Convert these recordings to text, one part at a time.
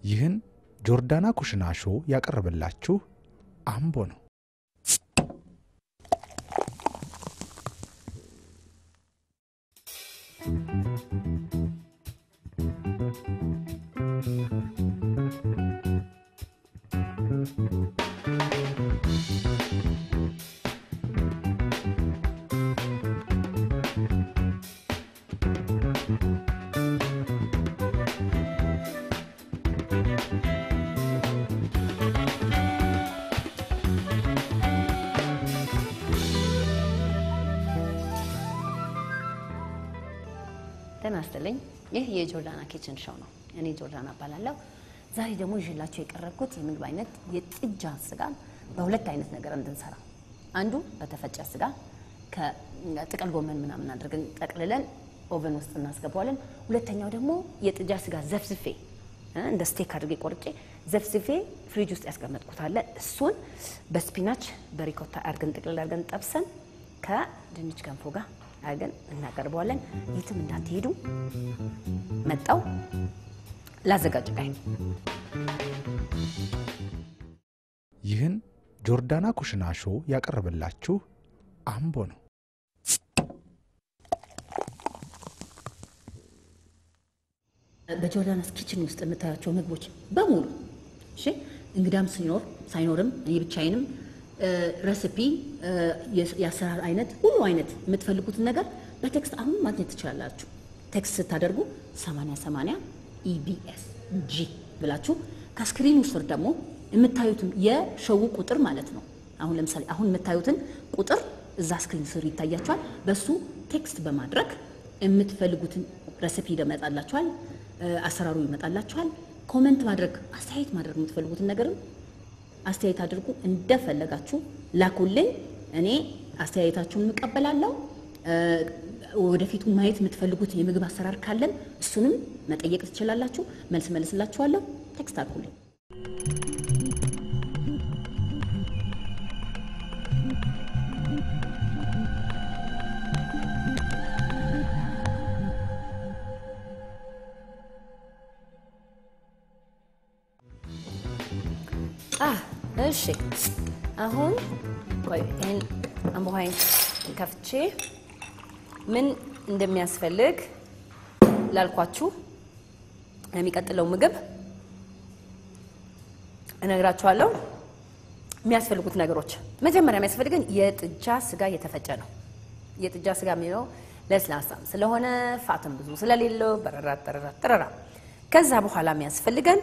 ይህን ጆርዳና ኩሽና ሾው ያቀርብላችሁ አምቦ ነው። ተናስተልኝ ይህ የጆርዳና ኪችን ሾው ነው። እኔ ጆርዳና ባላለው ዛሬ ደግሞ ይዤላችሁ የቀረብኩት የምግብ አይነት የጥጃ ስጋን በሁለት አይነት ነገር እንድንሰራ፣ አንዱ በተፈጨ ስጋ ከጥቅል ጎመን ምናምን አድርገን ጠቅልለን ኦቨን ውስጥ እናስገባዋለን። ሁለተኛው ደግሞ የጥጃ ስጋ ዘፍዝፌ እንደ ስቴክ አድርጌ ቆርጬ ዘፍዝፌ ፍሪጅ ውስጥ ያስቀመጥኩት አለ። እሱን በስፒናች በሪኮታ አድርገን ጥቅልል አድርገን ጠብሰን ከድንች ገንፎ ጋር አገን እናቀርበዋለን። የትም እንዳትሄዱ መጣው ላዘጋጅ ጋር ይህን ጆርዳና ኩሽና ሾው ያቀርብላችሁ አምቦ ነው። በጆርዳና ኪችን ውስጥ የምታያቸው ምግቦች በሙሉ እሺ፣ እንግዳም ሳይኖርም እኔ ብቻዬንም ሬሲፒ ያሰራር አይነት ሁሉ አይነት የምትፈልጉትን ነገር በቴክስት አሁን ማግኘት ትችላላችሁ። ቴክስት ስታደርጉ 8080 EBS G ብላችሁ ከስክሪኑ ስር ደግሞ የምታዩትን የሾው ቁጥር ማለት ነው። አሁን ለምሳሌ አሁን የምታዩትን ቁጥር እዛ ስክሪን ስር ይታያችኋል። በሱ ቴክስት በማድረግ የምትፈልጉትን ሬሲፒ ይመጣላችኋል፣ አሰራሩ ይመጣላችኋል። ኮሜንት ማድረግ አስተያየት ማድረግ የምትፈልጉትን ነገርም አስተያየት አድርጉ፣ እንደፈለጋችሁ ላኩልኝ። እኔ አስተያየታችሁን እቀበላለሁ። ወደፊቱ ማየት የምትፈልጉት የምግብ አሰራር ካለን እሱንም መጠየቅ ትችላላችሁ፣ መልስላችኋለሁ። ቴክስት አድርጉልኝ። እሺ አሁን ቆይ ይሄን አምቦሃይን ከፍቼ ምን እንደሚያስፈልግ ላልኳችሁ የሚቀጥለው ምግብ እነግራችኋለሁ። የሚያስፈልጉት ነገሮች መጀመሪያ የሚያስፈልገን የጥጃ ስጋ የተፈጨ ነው። የጥጃ ስጋ የሚለው ለስላሳም ስለሆነ ፋትም ብዙ ስለሌለው በረራ። ከዛ በኋላ የሚያስፈልገን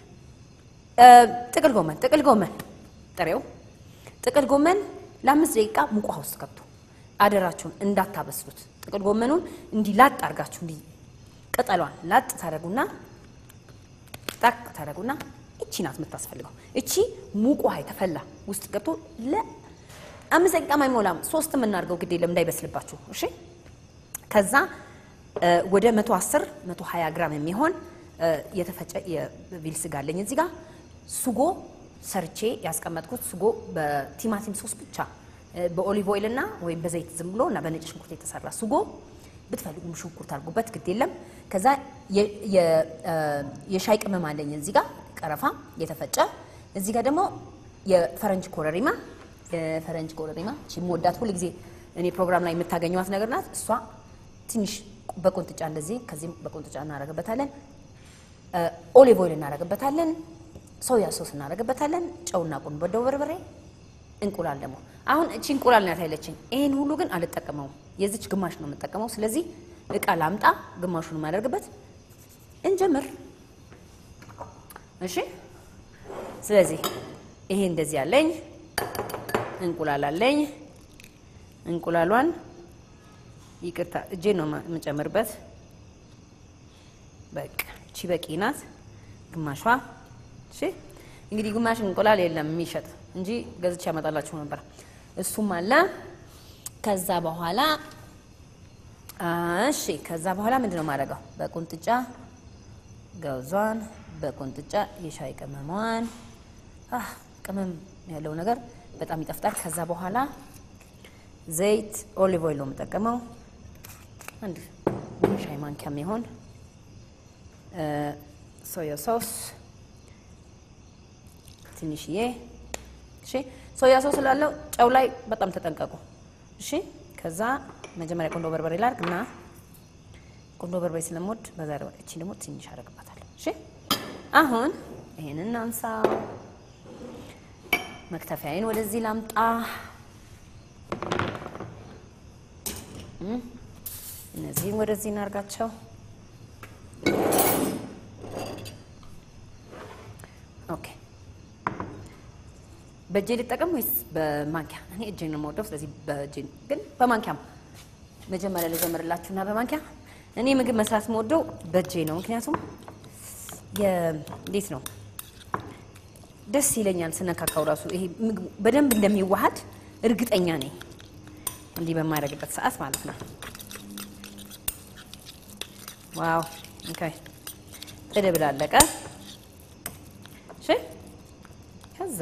ጥቅል ጎመን ጥሬው ጥቅል ጎመን ለ5 ደቂቃ ሙቅ ውሃ ውስጥ ከቶ አደራችሁን እንዳታበስሉት። ጥቅል ጎመኑን እንዲህ ላጥ አርጋችሁ እንዲህ ቅጠሏን ላጥ ታረጉና እቺ ናት የምታስፈልገው። እቺ ሙቅ ውሃ የተፈላ ውስጥ ገብቶ ለ5 ደቂቃ ማይሞላም 3 እናርገው ግዴ ለምን እንዳይበስልባችሁ። እሺ ከዛ ወደ 110 120 ግራም የሚሆን የተፈጨ የቪል ስጋ አለኝ እዚህ ጋር። ሱጎ ሰርቼ ያስቀመጥኩት ሱጎ በቲማቲም ሶስ ብቻ በኦሊቭ ኦይል እና ወይ በዘይት ዝም ብሎ እና በነጭ ሽንኩርት የተሰራ ሱጎ፣ ብትፈልጉ ሽንኩርት አድርጉበት ግድ የለም። ከዛ የሻይ ቅመም አለኝ እዚህ ጋር ቀረፋ የተፈጨ። እዚህ ጋር ደግሞ የፈረንጅ ኮረሪማ እቺ ሞዳት ሁሉ ጊዜ እኔ ፕሮግራም ላይ የምታገኙት ነገር ናት። እሷ ትንሽ በቁንጥጫ እንደዚህ ከዚህም በቁንጥጫ እናረጋበታለን። ኦሊቭ ኦይል እናረጋበታለን። ሶያ ሶስ እናረጋበታለን። ጨውና ቁንዶ በርበሬ፣ እንቁላል ደግሞ አሁን እቺ እንቁላል ናት አይለችኝ። ይሄን ሁሉ ግን አልተጠቀመው፣ የዚች ግማሽ ነው የምጠቀመው። ስለዚህ እቃ ላምጣ ግማሹን ማደርግበት እንጀምር። እሺ ስለዚህ ይሄ እንደዚህ ያለኝ እንቁላል አለኝ። እንቁላሏን ይቅርታ እጄ ነው የምጨምርበት። በቃ እቺ በቂ ናት ግማሿ። እሺ እንግዲህ ግማሽ እንቁላል የለም የሚሸጥ እንጂ ገዝቼ ያመጣላችሁ ነበር። እሱም አለ። ከዛ በኋላ ከዛ በኋላ ምንድነው ማድረገው? በቁንጥጫ ገውዟን፣ በቁንጥጫ የሻይ ቅመሟን። ቅመም ያለው ነገር በጣም ይጣፍጣል። ከዛ በኋላ ዘይት ኦሊቭ ኦይል ነው የምጠቀመው። አንድ ሻይ ማንኪያ የሚሆን ሶያ ሶስ ትንሽዬ እሺ ሶያ ሶስ ስላለው ጨው ላይ በጣም ተጠንቀቁ እሺ ከዛ መጀመሪያ ቆንዶ በርበሬ ላርግና ቆንዶ በርበሬ ስለምወድ በዛሬው እቺ ደግሞ ትንሽ አደርግባታለሁ እሺ አሁን ይሄንን አንሳ መክተፊያዬን ወደዚህ ላምጣ እነዚህን ወደዚህ እናርጋቸው ኦኬ በእጄ ልጠቀም ወይስ በማንኪያ እኔ እጄን ነው የምወደው ስለዚህ በእጄ ግን በማንኪያም መጀመሪያ ልጀምርላችሁና በማንኪያ እኔ ምግብ መስራት የምወደው በእጄ ነው ምክንያቱም እንዴት ነው ደስ ይለኛል ስነካካው ራሱ ይሄ ምግብ በደንብ እንደሚዋሃድ እርግጠኛ ነኝ እንዲህ በማድረግበት ሰዓት ማለት ነው ዋው ኦኬ ተደብላለቀ እሺ ከዛ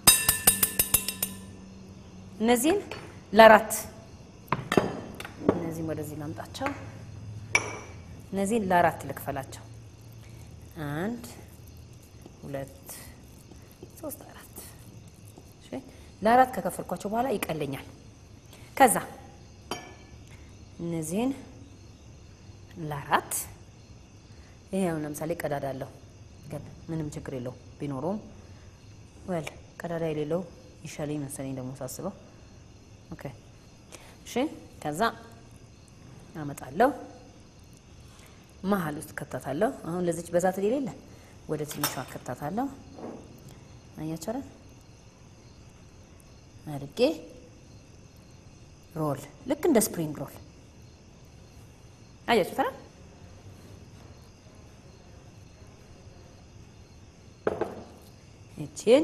እነዚህን ለአራት እነዚህን ወደዚህ ላምጣቸው እነዚህን ለአራት ልክፈላቸው 1 2 3 4 እሺ ለአራት ከከፈልኳቸው በኋላ ይቀለኛል ከዛ እነዚህን ለአራት ይሄው ለምሳሌ ቀዳዳ አለው ግን ምንም ችግር የለው ቢኖርም ወል ቀዳዳ የሌለው ይሻለኝ መሰለኝ ደግሞ ሳስበው ኦኬ እሺ ከዛ አመጣለሁ መሃል ውስጥ ከተታለሁ አሁን ለዚች በዛት የሌለ ወደ ትንሿ ከተታለሁ አያቸረ አድርጌ ሮል ልክ እንደ ስፕሪንግ ሮል አያችሁ ተራ እቺን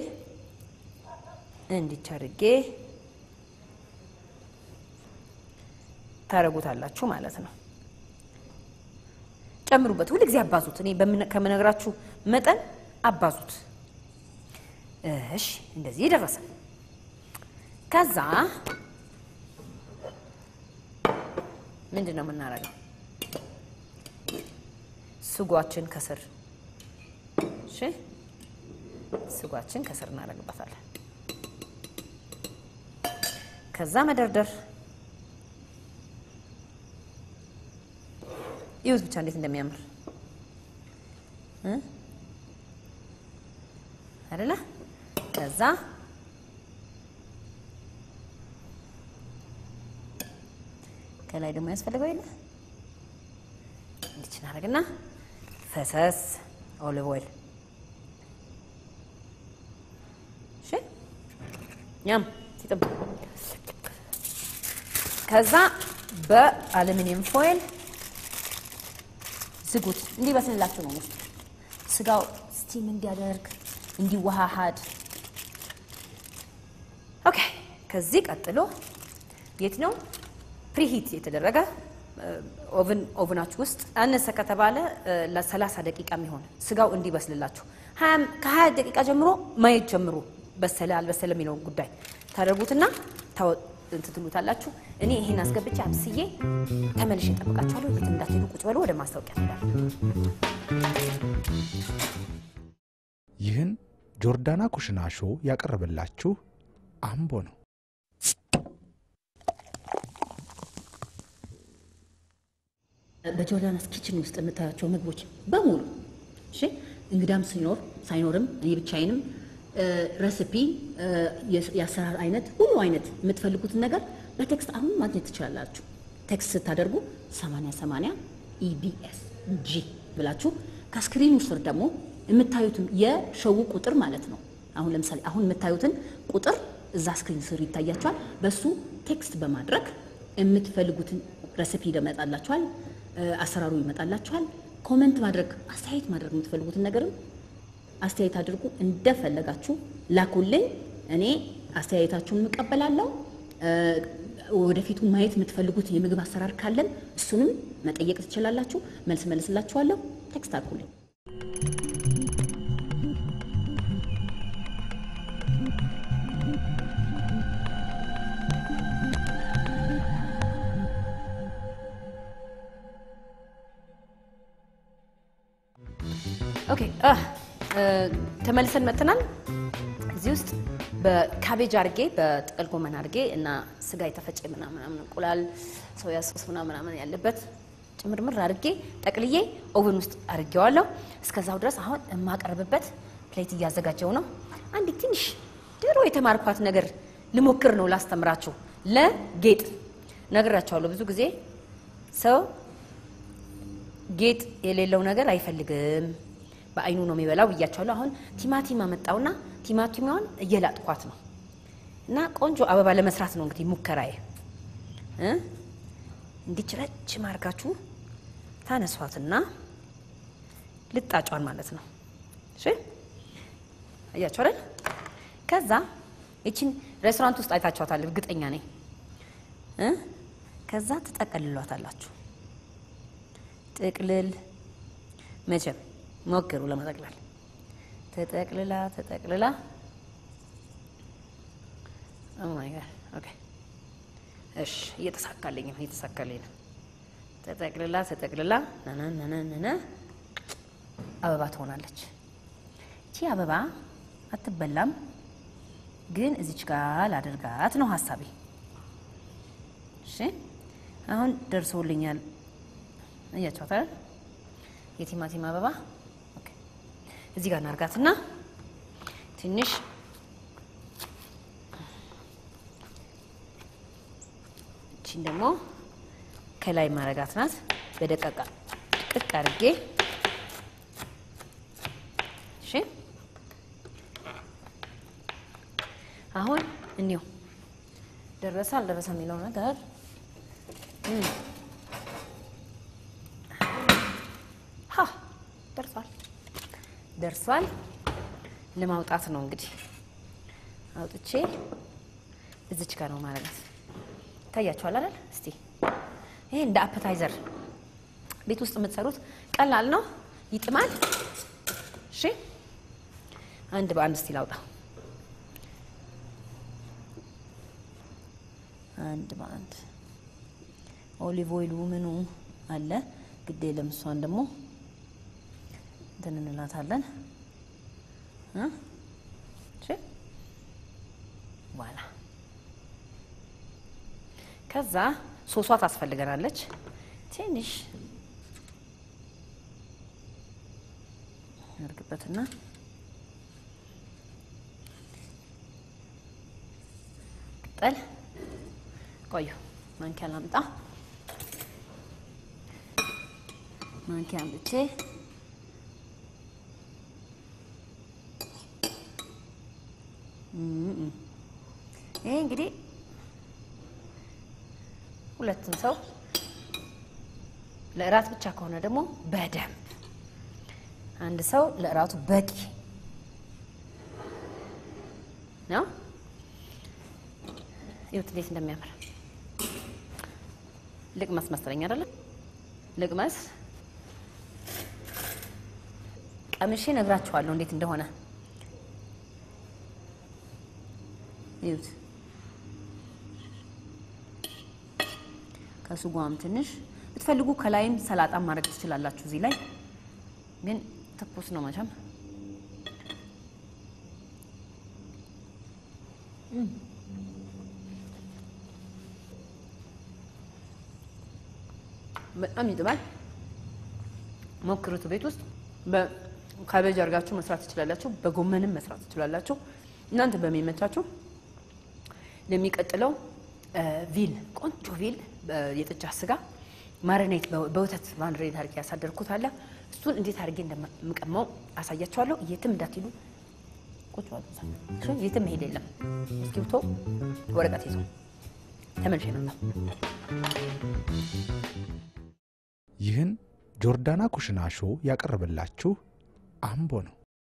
እንዲቻርጌ ታረጉታላችሁ ማለት ነው ጨምሩበት ሁሉ ጊዜ አባዙት እኔ ከመነግራችሁ መጠን አባዙት እሺ እንደዚህ ይደረሰ ከዛ ምንድነው የምናረጋው ስጓችን ከስር እሺ ስጓችን ከስር እናረግበታለን ከዛ መደርደር ይውዝ ብቻ እንዴት እንደሚያምር አይደለ ከዛ ከላይ ደግሞ ያስፈልገው የለ እንዲች እናረግና ፈሰስ ኦሊቭ ኦይል እሺ ያም ሲጥብ ከዛ በአሉሚኒየም ፎይል ዝጉት እንዲበስልላችሁ ነው ውስጥ ስጋው ስቲም እንዲያደርግ እንዲዋሃድ ኦኬ ከዚህ ቀጥሎ የት ነው ፕሪሂት የተደረገ ኦቨናችሁ ውስጥ አነሰ ከተባለ ለ30 ደቂቃ የሚሆን ስጋው እንዲበስልላችሁ ከ20 ደቂቃ ጀምሮ ማየት ጀምሩ በሰለ አልበሰለ የሚለው ጉዳይ ታደርጉትና እንትሉታላችሁ እኔ ይሄን አስገብቼ አብስዬ ተመልሼ እንጠብቃችኋለሁ የት እንዳትሄዱ ቁጭ በሉ ወደ ማስታወቂያ እንሄዳለን ይህን ጆርዳና ኩሽና ሾው ያቀርብላችሁ አምቦ ነው በጆርዳናስ ኪችን ውስጥ የምታያቸው ምግቦች በሙሉ እሺ እንግዳም ሲኖር ሳይኖርም እኔ ብቻዬንም ሬሲፒ ያሰራር አይነት ሁሉ አይነት የምትፈልጉትን ነገር በቴክስት አሁን ማግኘት ትችላላችሁ ቴክስት ስታደርጉ 8080 EBS G ብላችሁ ከስክሪኑ ስር ደግሞ የምታዩትን የሾው ቁጥር ማለት ነው አሁን ለምሳሌ አሁን የምታዩትን ቁጥር እዛ ስክሪን ስር ይታያችኋል በሱ ቴክስት በማድረግ የምትፈልጉትን ሬሲፒ ይመጣላችኋል አሰራሩ ይመጣላችኋል ኮሜንት ማድረግ አስተያየት ማድረግ የምትፈልጉትን ነገርም አስተያየት አድርጉ እንደፈለጋችሁ ላኩልኝ እኔ አስተያየታችሁን መቀበላለሁ ወደፊቱ ማየት የምትፈልጉት የምግብ አሰራር ካለን እሱንም መጠየቅ ትችላላችሁ መልስላችኋለሁ ቴክስት አድርጉልኝ ኦኬ ተመልሰን መጥተናል እዚህ ውስጥ በካቤጅ አርጌ በጥቅል ጎመን አርጌ እና ስጋ የተፈጨ ምናምን እንቁላል ሶያ ሶስ ምናምን ያለበት ጭምርምር አርጌ ጠቅልዬ ኦቨን ውስጥ አርጌዋለሁ። እስከዛው ድረስ አሁን የማቀርብበት ፕሌት እያዘጋጀው ነው። አንድ ትንሽ ድሮ የተማርኳት ነገር ልሞክር ነው ላስተምራችሁ። ለጌጥ ነግራችኋለሁ። ብዙ ጊዜ ሰው ጌጥ የሌለው ነገር አይፈልግም፣ በአይኑ ነው የሚበላው ብያችኋለሁ። አሁን ቲማቲም አመጣውና ቲማቲሟን እየላጥኳት ነው እና ቆንጆ አበባ ለመስራት ነው እንግዲህ ሙከራዬ። እንዲችላች ማርጋችሁ ታነሷትና ልጣጫን ማለት ነው። እሺ አያችሁ አይደል? ከዛ እቺን ሬስቶራንት ውስጥ አይታችኋታል እርግጠኛ ነኝ። ከዛ ተጠቅልሏታላችሁ። ጥቅልል መቼም ሞክሩ ለመጠቅለል። ተጠቅልላ ኦ ማይ ጋድ ኦኬ እሺ እየተሳካልኝ ነው። ተጠቅልላ ነነነነነ አበባ ትሆናለች። እቺ አበባ አትበላም፣ ግን እዚች ጋር ላደርጋት ነው ሐሳቤ። እሺ አሁን ደርሶልኛል። አያችኋት አይደል? የቲማቲም አበባ ኦኬ። እዚህ ጋር እናርጋትና ትንሽ እቺን ደግሞ ከላይ ማረጋት ናት። በደቀቃ ጥቅ አድርጌ እሺ። አሁን እንዲሁ ደረሰ አልደረሰ የሚለው ነገር ደርሷል። ለማውጣት ነው እንግዲህ አውጥቼ እዚች ጋር ነው ማለት ታያችኋል አይደል? እስቲ ይሄ እንደ አፐታይዘር ቤት ውስጥ የምትሰሩት ቀላል ነው፣ ይጥማል። እሺ አንድ በአንድ እስቲ ላውጣ። አንድ በአንድ ኦሊቭ ኦይሉ ምኑ አለ ግዴ ለምሷን ደግሞ እንላታለን። እሺ ዋላ ከዛ ሶሷ ታስፈልገናለች። ትንሽ አርግበትና ቅጠል ቆዩ። ማንኪያ ላምጣ። ማንኪያ አምጥቼ ይሄ እንግዲህ ሁለቱም ሰው ለእራት ብቻ ከሆነ ደግሞ በደንብ አንድ ሰው ለእራቱ በቂ ነው። ይሁት እንዴት እንደሚያምር ልቅመስ መሰለኝ አይደለም? ልቅመስ ቀምሼ ነግራችኋለሁ እንዴት እንደሆነ። ይሁት ከሱጓም ትንሽ ብትፈልጉ ከላይም ሰላጣ ማድረግ ትችላላችሁ። እዚህ ላይ ግን ትኩስ ነው መቼም። በጣም ይጥማል። ሞክሩት ቤት ውስጥ። በካቤጅ አርጋችሁ መስራት ትችላላችሁ፣ በጎመንም መስራት ትችላላችሁ። እናንተ በሚመቻችሁ። ለሚቀጥለው ቪል ቆንጆ ቪል የጥጃ ስጋ ማሪኔት በወተት ማሪኔት አድርጌ ያሳደርኩት አለ። እሱን እንዴት አድርጌ እንደምቀመው አሳያችኋለሁ። የትም እንዳትሄዱ ቁጭ በሉ። የትም መሄድ የለም። እስኪውቶ ወረቀት ይዞ ተመልሼ መጣሁ። ይህን ጆርዳና ኩሽና ሾው ያቀርብላችሁ አምቦ ነው።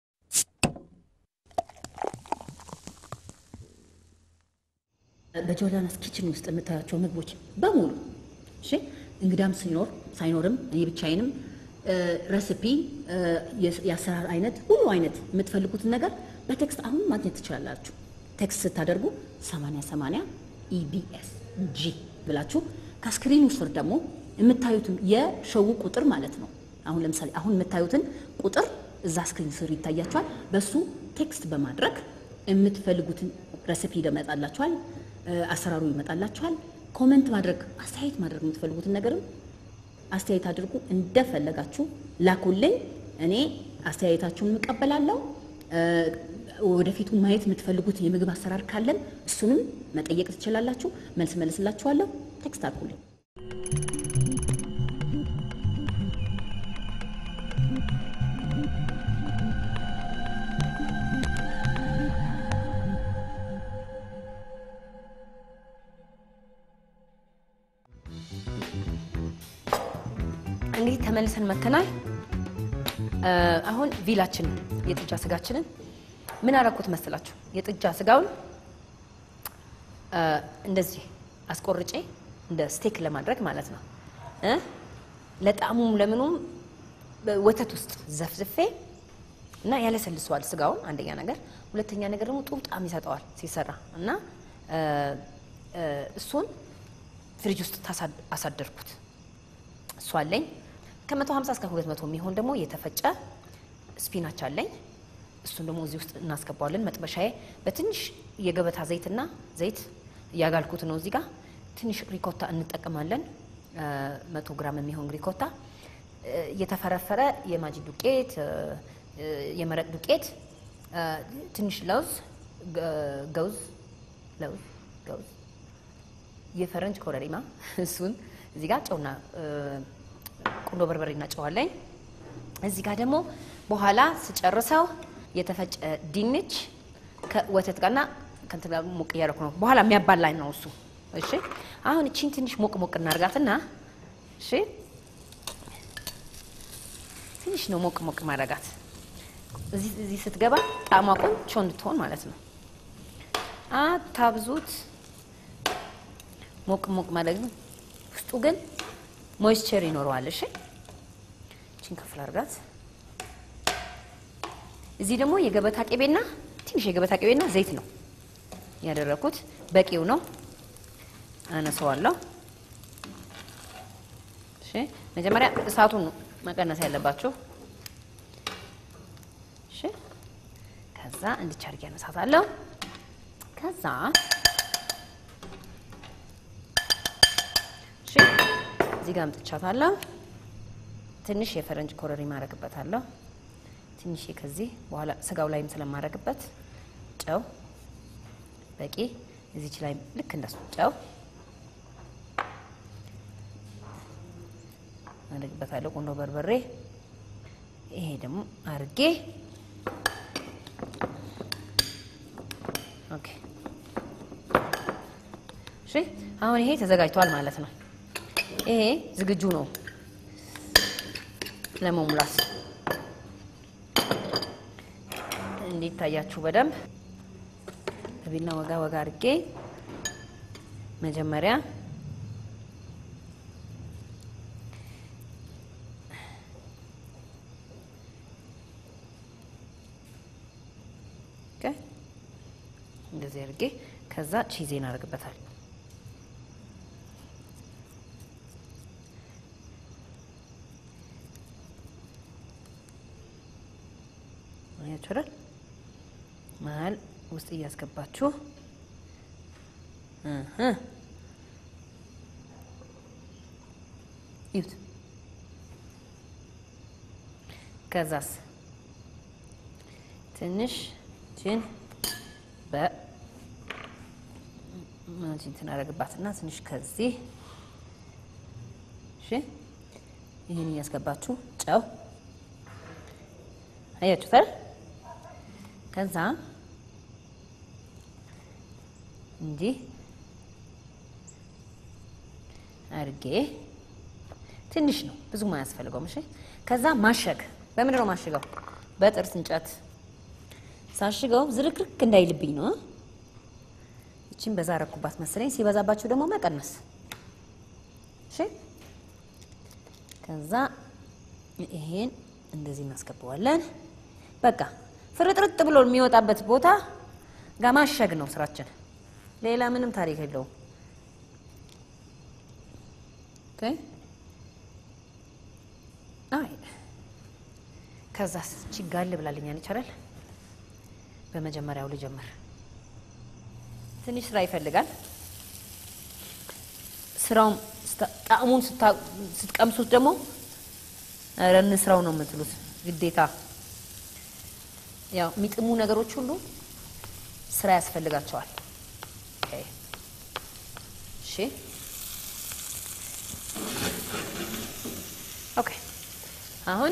በጆርዳናስ ኪችን ውስጥ የምታያቸው ምግቦች በሙሉ እሺ፣ እንግዳም ሲኖር ሳይኖርም እኔ ብቻዬንም ሬሲፒ የአሰራር አይነት ሁሉ አይነት የምትፈልጉትን ነገር በቴክስት አሁን ማግኘት ትችላላችሁ። ቴክስት ስታደርጉ 8080 EBS G ብላችሁ ከስክሪኑ ስር ደግሞ የምታዩትን የሾው ቁጥር ማለት ነው። አሁን ለምሳሌ አሁን የምታዩትን ቁጥር እዛ ስክሪን ስር ይታያችኋል። በሱ ቴክስት በማድረግ የምትፈልጉትን ረሲፒ ይመጣላችኋል አሰራሩ ይመጣላችኋል ኮሜንት ማድረግ አስተያየት ማድረግ የምትፈልጉትን ነገርም አስተያየት አድርጉ እንደፈለጋችሁ ላኩልኝ እኔ አስተያየታችሁን እቀበላለሁ ወደፊቱ ማየት የምትፈልጉት የምግብ አሰራር ካለን እሱንም መጠየቅ ትችላላችሁ መልስ መልስላችኋለሁ ቴክስት አድርጉልኝ እንግዲህ ተመልሰን መከናል አሁን ቪላችን የጥጃ ስጋችንን ምን አረኩት መስላችሁ የጥጃ ስጋውን እንደዚህ አስቆርጬ እንደ ስቴክ ለማድረግ ማለት ነው ለጣሙም ለምኑም ወተት ውስጥ ዘፍዝፌ እና ያለሰልሰዋል ስጋውን አንደኛ ነገር ሁለተኛ ነገር ደግሞ ጥሩ ጣም ይሰጣዋል ሲሰራ እና እሱን ፍሪጅ ውስጥ አሳደርኩት እሱ አለኝ ከ150 እስከ 200 የሚሆን ደግሞ የተፈጨ ስፒናች አለኝ እሱን ደግሞ እዚህ ውስጥ እናስገባዋለን መጥበሻዬ በትንሽ የገበታ ዘይትና ዘይት ያጋልኩት ነው እዚህ ጋር ትንሽ ሪኮታ እንጠቀማለን 100 ግራም የሚሆን ሪኮታ የተፈረፈረ የማጂ ዱቄት የመረቅ ዱቄት ትንሽ ለውዝ ገውዝ የፈረንጅ ኮረሪማ እሱን እዚህ ጋር ጨውና ቁንዶ በርበሬና ጨው አለኝ እዚህ ጋር ደግሞ በኋላ ስጨርሰው የተፈጨ ድንች ከወተት ጋርና ከንተ ጋር ሞቅ ያረኩ ነው በኋላ የሚያባላኝ ነው እሱ እሺ አሁን እቺን ትንሽ ሞቅ እናርጋትና እሺ ትንሽ ነው ሞቅ ማረጋት እዚህ ስትገባ ጣዕሟ ቆንጆ እንድትሆን ማለት ነው አታብዙት ሞቅ ማለት ነው ውስጡ ግን ሞይስቸር ይኖረዋል እሺ እቺን ከፍል አርጋት እዚህ ደግሞ የገበታ ቅቤና ትንሽ የገበታ ቅቤና ዘይት ነው ያደረኩት በቂው ነው አነሳዋለሁ እሺ መጀመሪያ እሳቱን መቀነስ ያለባችሁ እሺ ከዛ እንድቻርግ ያነሳታለሁ ከዛ እሺ እዚህ ጋር አምጥቻታለሁ ትንሽ የፈረንጅ ኮረሪማ አረግበታለሁ ትንሽ ከዚህ በኋላ ስጋው ላይም ስለማረግበት ጨው በቂ እዚች ላይ ልክ እንደሱ ጨው አረግበታለሁ ቁንዶ በርበሬ ይሄ ደግሞ አርጌ ኦኬ እሺ አሁን ይሄ ተዘጋጅቷል ማለት ነው ይሄ ዝግጁ ነው ለመሙላት እንዲታያችሁ በደንብ በቢላ ወጋ አርጌ መጀመሪያ ኦኬ እንደዚህ አርጌ ከዛ ቺዜን አርግበታል ያችራል ማል ውስጥ ያስገባችሁ ይሁት ከዛስ ትንሽ ቺን ማጂን ተናረግባትና ትንሽ ከዚህ እሺ ይሄን ያስገባችሁ ጨው አያችሁታል ከዛ እንጂ አርጌ ትንሽ ነው ብዙ ማያስፈልገውም እሺ ከዛ ማሸግ በምን ነው ማሸገው በጥርስ እንጨት ሳሽገው ዝርክርክ እንዳይልብኝ ነው እቺን በዛ አረኩባት መሰለኝ ሲበዛባችሁ ደግሞ መቀነስ እሺ ከዛ ይሄን እንደዚህ እናስገባዋለን በቃ ፍርጥርጥ ብሎ የሚወጣበት ቦታ ጋማሸግ ነው ስራችን ሌላ ምንም ታሪክ የለውም ኦኬ አይ ከዛስ ችጋል ብላልኛል ይቻላል በመጀመሪያው ልጀምር ትንሽ ስራ ይፈልጋል ስራውን ጣዕሙን ስትቀምሱት ደግሞ አረን ስራው ነው የምትሉት ግዴታ ያው ሚጥሙ ነገሮች ሁሉ ስራ ያስፈልጋቸዋል እሺ ኦኬ አሁን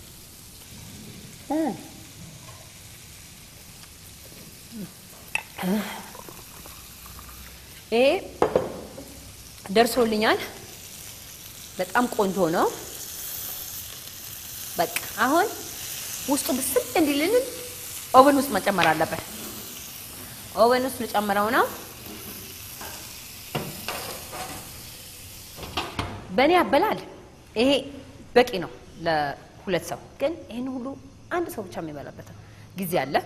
ደርሶልኛል በጣም ቆንጆ ነው በቃ አሁን ውስጡ ብስል እንዲልን ኦቨን ውስጥ መጨመር አለበት ኦቨን ውስጥ ልጨምረው ነው በእኔ አበላል ይሄ በቂ ነው ለሁለት ሰው ግን ይሄን ሁሉ አንድ ሰው ብቻ የሚበላበት ጊዜ አለ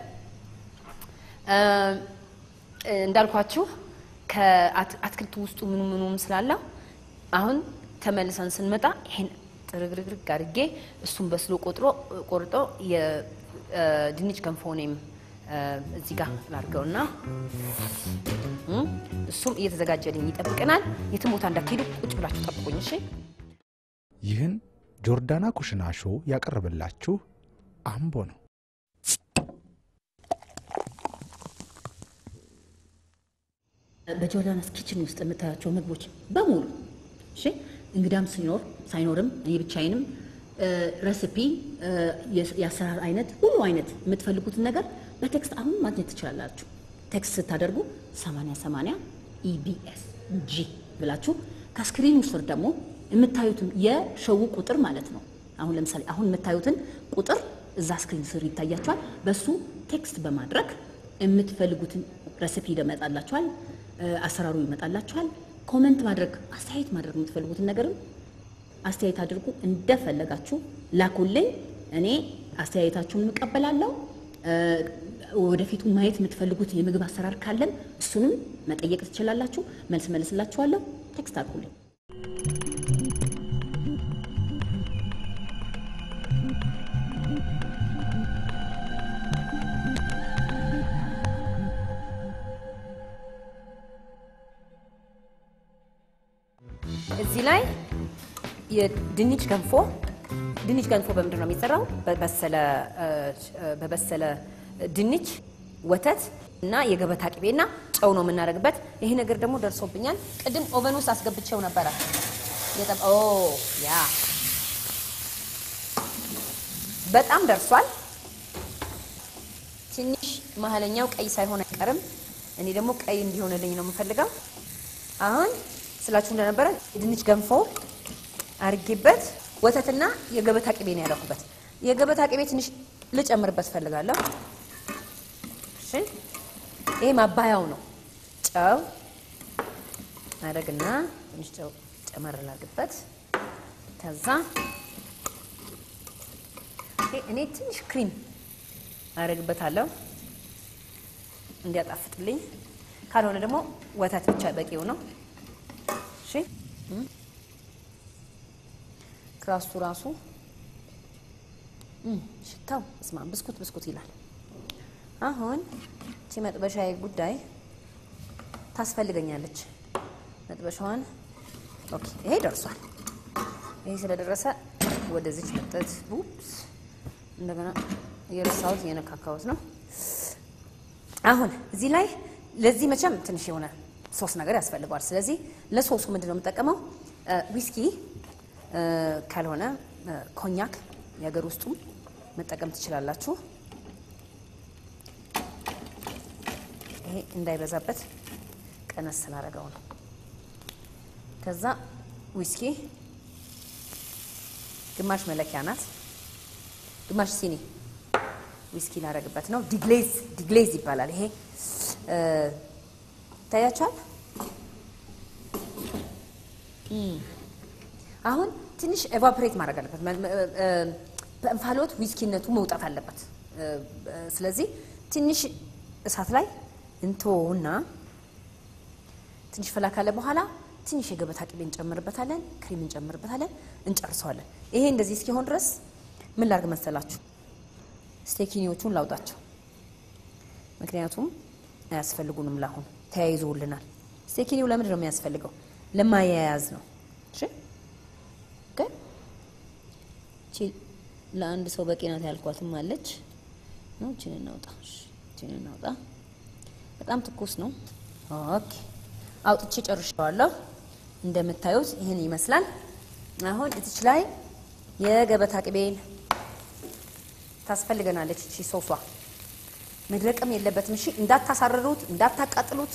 እንዳልኳችሁ ከአትክልቱ ውስጡ ምኑም ስላላ አሁን ተመልሰን ስንመጣ ይሄን ጥርግርግርግ አድርጌ እሱን በስሎ ቆርጦ የድንች ገንፎኔም እዚህ ጋር ላድርገውና እሱም እየተዘጋጀልኝ ይጠብቀናል የትም ቦታ እንዳትሄዱ ቁጭ ብላችሁ ጠብቁኝ እሺ ይህን ጆርዳና ኩሽና ሾው ያቀርብላችሁ አምቦ ነው በጆርዳናስ ኪችን ውስጥ የምታያቸው ምግቦች በሙሉ እሺ እንግዳም ሲኖር ሳይኖርም እኔ ብቻዬንም ሬሲፒ ያሰራር አይነት ሁሉ አይነት የምትፈልጉትን ነገር በቴክስት አሁን ማግኘት ትችላላችሁ ቴክስት ስታደርጉ 8080 EBS G ብላችሁ ከስክሪኑ ስር ደግሞ የምታዩትን የሾው ቁጥር ማለት ነው አሁን ለምሳሌ አሁን የምታዩትን ቁጥር እዛ ስክሪን ስር ይታያችኋል በሱ ቴክስት በማድረግ የምትፈልጉትን ሬሲፒ ይመጣላችኋል አሰራሩ ይመጣላችኋል ኮሜንት ማድረግ አስተያየት ማድረግ የምትፈልጉትን ነገርም አስተያየት አድርጉ እንደፈለጋችሁ ላኩልኝ እኔ አስተያየታችሁን እንቀበላለሁ ወደፊቱ ማየት የምትፈልጉት የምግብ አሰራር ካለን እሱንም መጠየቅ ትችላላችሁ መልስላችኋለሁ ቴክስት አድርጉልኝ እዚህ ላይ የድንች ገንፎ በምንድን ነው የሚሰራው በበሰለ ድንች ወተት እና የገበታ ቅቤና ጨው ነው የምናደርግበት ይሄ ነገር ደግሞ ደርሶብኛል ቅድም ኦቨን ውስጥ አስገብቼው ነበር ያ በጣም ደርሷል ትንሽ መሐለኛው ቀይ ሳይሆን አይቀርም እኔ ደግሞ ቀይ እንዲሆንልኝ ነው የምፈልገው አሁን ስላችሁ እንደነበረ ድንች ገንፎ አርጌበት ወተትና የገበታ ቅቤ ነው ያደረኩበት የገበታ ቅቤ ትንሽ ልጨምርበት ፈልጋለሁ እሺ ይሄ ማባያው ነው ጨው አደረግና ትንሽ ጨው ጨመርላግበት ከዛ እኔ ትንሽ ክሪም አረግበታለሁ እንዲያጣፍጥልኝ ካልሆነ ደግሞ ወተት ብቻ በቂው ነው እሺ ራሱ ሽታው እስማ ብስኩት ይላል አሁን እቺ መጥበሻዬ ጉዳይ ታስፈልገኛለች መጥበሻዋን ኦኬ ይሄ ደርሷል ይሄ ስለደረሰ ወደዚህ መጥተት ኡፕስ እንደገና የረሳሁት የነካካሁት ነው አሁን እዚህ ላይ ለዚህ መቼም ትንሽ የሆነ ሶስ ነገር ያስፈልጋል ስለዚህ ለሶሱ ምንድነው የምጠቀመው ዊስኪ ካልሆነ ኮኛክ ያገር ውስጡ መጠቀም ትችላላችሁ ይሄ እንዳይበዛበት ቀነስ ስላደረገው ነው ከዛ ዊስኪ ግማሽ መለኪያ ናት ግማሽ ሲኒ ዊስኪ ላደርግበት ነው ዲግሌዝ ይባላል ይሄ ታያቻል አሁን ትንሽ ኤቫፖሬት ማድረግ አለበት በእንፋሎት ዊስኪነቱ መውጣት አለበት ስለዚህ ትንሽ እሳት ላይ እንተውና ትንሽ ፈላ ካለ በኋላ ትንሽ የገበታ ቅቤ እንጨምርበታለን ክሬም እንጨምርበታለን እንጨርሰዋለን ይሄ እንደዚህ እስኪሆን ድረስ ምን ላድርግ መሰላችሁ ስቴኪኒዎቹን ላውጣቸው ምክንያቱም አያስፈልጉንም ላሁን ተያይዞልናል ስቴኪኒው ለምንድን ነው የሚያስፈልገው ለማያያዝ ነው እሺ ኦኬ ለአንድ ሰው በቂ ናት ያልኳትም አለች ነው እቺን እናውጣ በጣም ትኩስ ነው ኦኬ አውጥቼ ጨርሻለሁ እንደምታዩት ይሄን ይመስላል አሁን እዚች ላይ የገበታ ቅቤን ታስፈልገናለች እቺ ሶሷ መድረቅም የለበትም እሺ እንዳታሳረሩት እንዳታቃጥሉት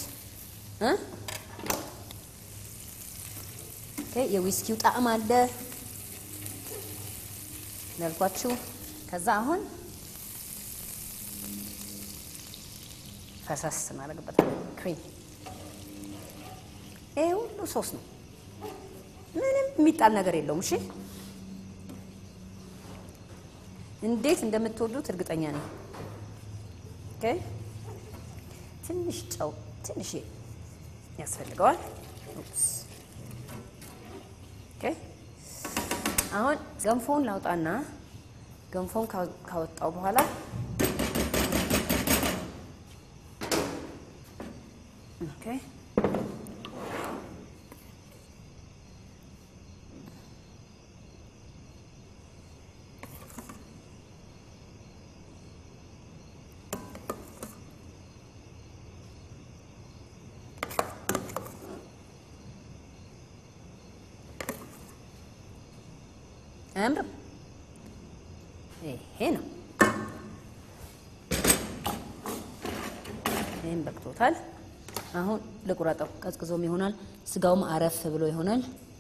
ኦኬ የዊስኪው ጣዕም አለ ለልኳችሁ ከዛ አሁን ፈሳስ እናደርግበታለን ክሬም ሁሉ ሶስ ነው ምንም የሚጣል ነገር የለውም እሺ እንዴት እንደምትወዱት እርግጠኛ ነኝ ኦኬ ትንሽ ጨው ትንሽ ያስፈልገዋል ኦኬ አሁን ገንፎን ላውጣና ገንፎን ካወጣው በኋላ ኦኬ አምር ይሄ ነው ይሄን በቅቶታል አሁን ለቁራጣው ቀዝቅዞም ይሆናል ስጋውም አረፍ ብሎ ይሆናል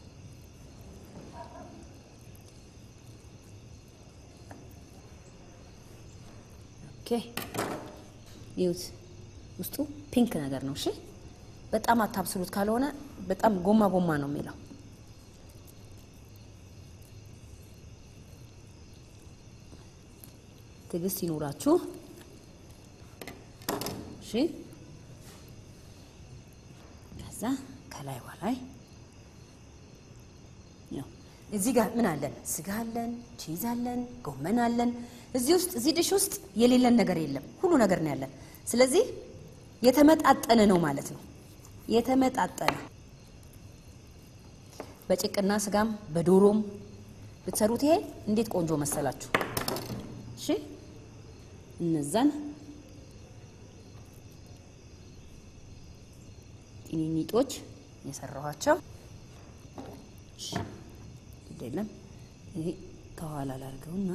ኦኬ ይውት ውስጡ ፒንክ ነገር ነው እሺ በጣም አታብስሉት ካልሆነ በጣም ጎማ ነው የሚለው ትግስት ይኖራችሁ እሺ ከዛ ከላይ ወላይ ያው እዚህ ጋር ምን አለን ስጋ አለን ቺዝ አለን ጎመን አለን እዚህ ውስጥ እዚህ ዲሽ ውስጥ የሌለን ነገር የለም ሁሉ ነገር ነው ያለን ስለዚህ የተመጣጠነ ነው ማለት ነው የተመጣጠነ በጭቅና ስጋም በዶሮም ብትሰሩት ይሄ እንዴት ቆንጆ መሰላችሁ እሺ እነዛን ጢኒኒጦች የሰራኋቸው እሺ አይደለም ይሄ ከኋላ ላርገውና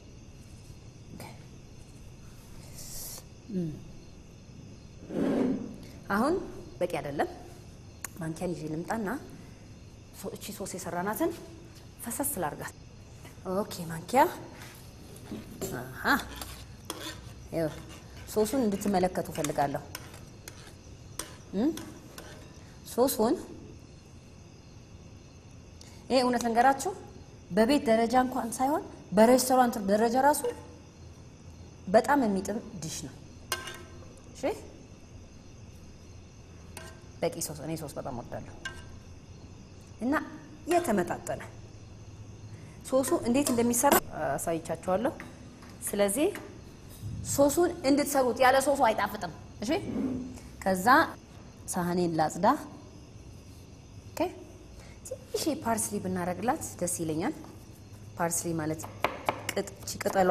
አሁን በቂ አይደለም ማንኪያን ይዤ ልምጣና እቺ ሶስ የሰራናትን ፈሰስ ላርጋት ኦኬ ማንኪያ ይኸው ሶሱን እንድትመለከቱ ፈልጋለሁ ሶሱን ይሄ እውነት ነገራችሁ በቤት ደረጃ እንኳን ሳይሆን በሬስቶራንት ደረጃ ራሱ በጣም የሚጥም ዲሽ ነው እሺ በቂ ሶስ እኔ ሶስ በጣም ወዳለሁ እና የተመጣጠነ ሶሱ እንዴት እንደሚሰራ አሳይቻችኋለሁ ስለዚህ ሶሱን እንድትሰሩት ያለ ሶሱ አይጣፍጥም እሺ ከዛ ሳህኔን ላጽዳ ኦኬ ትንሽ ፓርስሊ ብናረግላት ደስ ይለኛል ፓርስሊ ማለት ቅጠሏ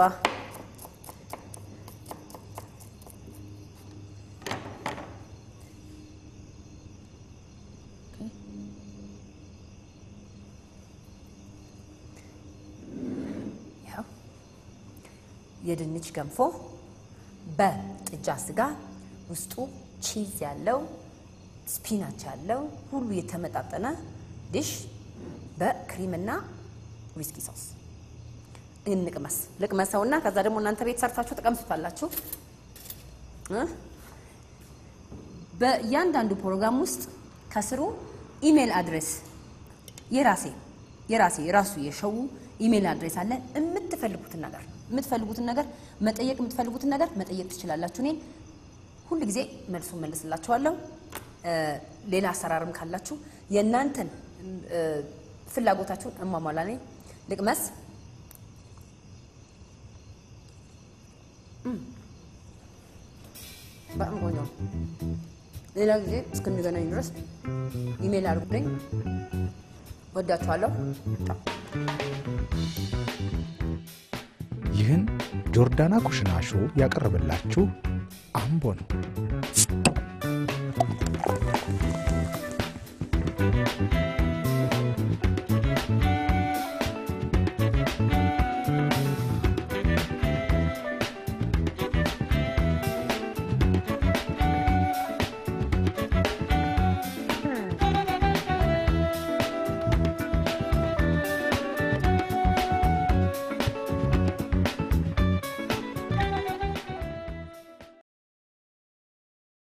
የድንች ገንፎ በጥጃ ስጋ ውስጡ ቺዝ ያለው ስፒናች ያለው ሁሉ የተመጣጠነ ዲሽ በክሪምና ዊስኪ ሶስ ልቅመሰውና ከዛ ደግሞ እናንተ ቤት ሰርታችሁ ተቀምጡታላችሁ በእያንዳንዱ ፕሮግራም ውስጥ ከስሩ ኢሜል አድሬስ የራሱ የሸው ኢሜል አድሬስ አለ የምትፈልጉትን ነገር መጠየቅ ትችላላችሁ እኔ ሁሉ ጊዜ መልሱን መልስላችኋለሁ ሌላ አሰራርም ካላችሁ የናንተን ፍላጎታችሁን እማማላኔ ልቅመስ በጣም ቆንጆ ሌላ ጊዜ እስክንገናኝ ድረስ ኢሜል አድርጉልኝ ወዳችኋለሁ ይህን ጆርዳና ኩሽና ሾው ያቀርብላችሁ አምቦ ነው